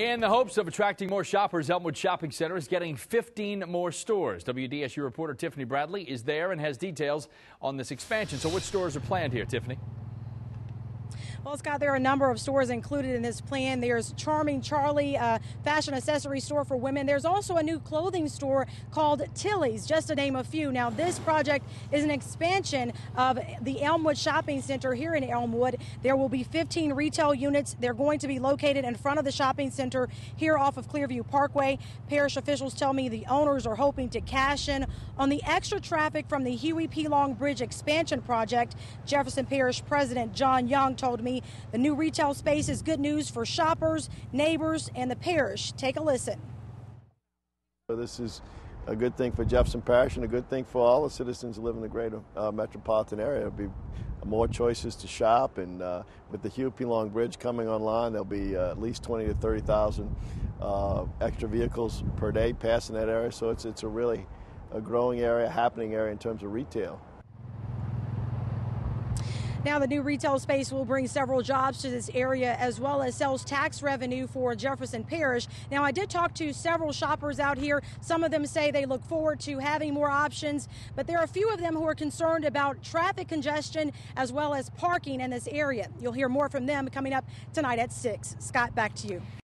In the hopes of attracting more shoppers, Elmwood Shopping Center is getting 15 more stores. WDSU reporter Tiffany Bradley is there and has details on this expansion. So which stores are planned here, Tiffany? Well, Scott, there are a number of stores included in this plan. There's Charming Charlie, fashion accessory store for women. There's also a new clothing store called Tilly's, just to name a few. Now, this project is an expansion of the Elmwood Shopping Center here in Elmwood. There will be 15 retail units. They're going to be located in front of the shopping center here off of Clearview Parkway. Parish officials tell me the owners are hoping to cash in on the extra traffic from the Huey P. Long Bridge expansion project. Jefferson Parish President John Young told me the new retail space is good news for shoppers, neighbors, and the parish. Take a listen. This is a good thing for Jefferson Parish and a good thing for all the citizens who live in the greater metropolitan area. There'll be more choices to shop, and with the Huey P. Long Bridge coming online, there'll be at least 20 to 30,000 extra vehicles per day passing that area. So it's a really growing area, happening area in terms of retail. Now, the new retail space will bring several jobs to this area as well as sales tax revenue for Jefferson Parish. Now, I did talk to several shoppers out here. Some of them say they look forward to having more options, but there are a few of them who are concerned about traffic congestion as well as parking in this area. You'll hear more from them coming up tonight at 6. Scott, back to you.